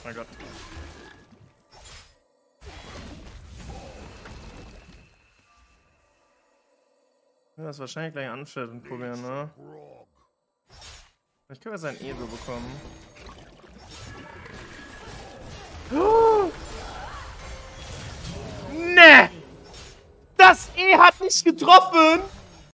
Mein Gott. Ja, das wahrscheinlich gleich anfällen probieren, ne? Ich kann ja sein Edo bekommen. Oh! Ne! Das E hat nicht getroffen!